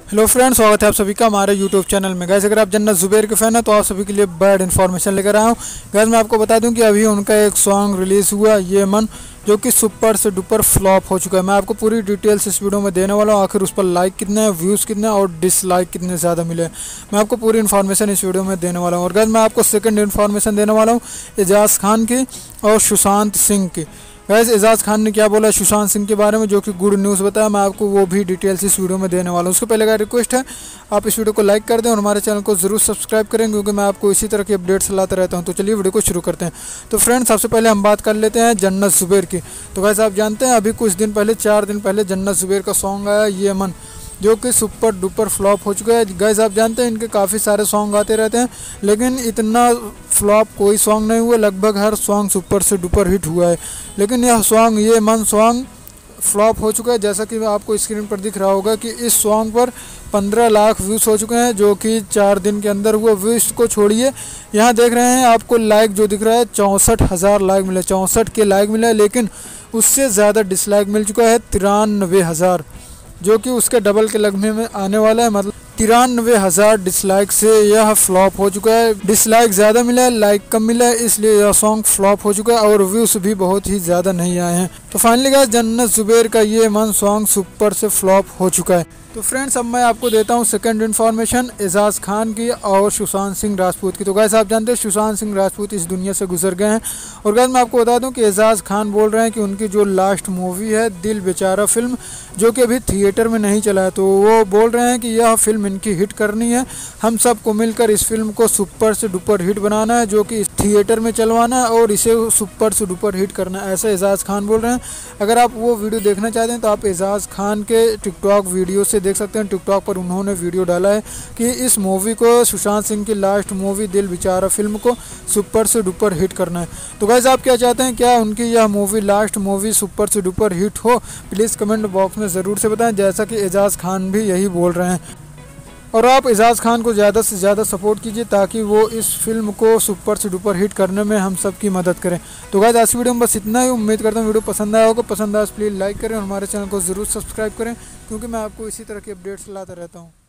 Hello friends, स्वागत है आप सभी का हमारे यूट्यूब चैनल में। गाइस, अगर आप जन्नत जुबैर के फ़ैन हैं तो आप सभी के लिए बैड इन्फॉर्मेशन लेकर आया हूँ। गाइस, मैं आपको बता दूं कि अभी उनका एक सॉन्ग रिलीज़ हुआ ये मन, जो कि सुपर से डुपर फ्लॉप हो चुका है। मैं आपको पूरी डिटेल्स इस वीडियो में देने वाला हूँ, आखिर उस पर लाइक कितने हैं, व्यूज़ कितने हैं और डिसलाइक कितने ज़्यादा मिले। मैं आपको पूरी इन्फॉर्मेशन इस वीडियो में देने वाला हूँ। और गाइस, मैं आपको सेकंड इन्फॉर्मेशन देने वाला हूँ एजाज खान की और सुशांत सिंह की। गाइस, एजाज खान ने क्या बोला सुशांत सिंह के बारे में, जो कि गुड न्यूज़ बताया, मैं आपको वो भी डिटेल्स इस वीडियो में देने वाला हूँ। उसके पहले का रिक्वेस्ट है आप इस वीडियो को लाइक कर दें और हमारे चैनल को ज़रूर सब्सक्राइब करें, क्योंकि मैं आपको इसी तरह की अपडेट्स लाता रहता हूँ। तो चलिए वीडियो को शुरू करते हैं। तो फ्रेंड्स, सबसे पहले हम बात कर लेते हैं जन्नत जुबैर की। तो गाइस, आप जानते हैं अभी कुछ दिन पहले 4 दिन पहले जन्नत जुबैर का सॉन्ग आया ये मन, जो कि सुपर डुपर फ्लॉप हो चुका है। गाइस, आप जानते हैं इनके काफ़ी सारे सॉन्ग आते रहते हैं, लेकिन इतना फ्लॉप कोई सॉन्ग नहीं हुआ। लगभग हर सॉन्ग सुपर से डुपर हिट हुआ है, लेकिन यह सॉन्ग ये मन सॉन्ग फ्लॉप हो चुका है। जैसा कि आपको स्क्रीन पर दिख रहा होगा कि इस सॉन्ग पर 15 लाख व्यूज़ हो चुके हैं, जो कि 4 दिन के अंदर हुआ। व्यूज़ को छोड़िए, यहाँ देख रहे हैं आपको लाइक जो दिख रहा है 64,000 लाइक मिले, 64 के लाइक मिले, लेकिन उससे ज़्यादा डिसलाइक मिल चुका है 93,000, जो कि उसके डबल के लगने में आने वाला है। मतलब 93,000 डिसलाइक से यह फ्लॉप हो चुका है। डिसलाइक ज़्यादा मिला है, लाइक कम मिला है, इसलिए यह सॉन्ग फ्लॉप हो चुका है और व्यूज़ भी बहुत ही ज़्यादा नहीं आए हैं। तो फाइनली गाइस, जन्नत जुबैर का ये मन सॉन्ग सुपर से फ्लॉप हो चुका है। तो फ्रेंड्स, अब मैं आपको देता हूँ सेकंड इन्फॉर्मेशन एजाज खान की और सुशांत सिंह राजपूत की। तो गाइस, आप जानते हैं सुशांत सिंह राजपूत इस दुनिया से गुजर गए हैं। और गाइस, मैं आपको बता दूं कि एजाज खान बोल रहे हैं कि उनकी जो लास्ट मूवी है दिल बेचारा फिल्म, जो कि अभी थिएटर में नहीं चला है, तो वो बोल रहे हैं कि यह फिल्म इनकी हिट करनी है। हम सबको मिलकर इस फिल्म को सुपर से डुपर हिट बनाना है, जो कि थिएटर में चलवाना है और इसे सुपर से डुपर हिट करना है, ऐसा एजाज खान बोल रहे हैं। अगर आप वो वीडियो देखना चाहते हैं तो आप एजाज खान के टिकटॉक वीडियो से देख सकते हैं। टिकटॉक पर उन्होंने वीडियो डाला है कि इस मूवी को, सुशांत सिंह की लास्ट मूवी दिल बेचारा फिल्म को सुपर से डुपर हिट करना है। तो गाइस, आप क्या चाहते हैं, क्या उनकी यह मूवी लास्ट मूवी सुपर से डुपर हिट हो? प्लीज़ कमेंट बॉक्स में ज़रूर से बताएं, जैसा कि एजाज खान भी यही बोल रहे हैं। और आप एजाज खान को ज़्यादा से ज़्यादा सपोर्ट कीजिए, ताकि वो इस फिल्म को सुपर से डुपर हिट करने में हम सब की मदद करें। तो गाइस, आज वीडियो में बस इतना ही। उम्मीद करता हूँ वीडियो पसंद आया होगा। पसंद आया तो प्लीज़ लाइक करें और हमारे चैनल को ज़रूर सब्सक्राइब करें, क्योंकि मैं आपको इसी तरह की अपडेट्स लाता रहता हूँ।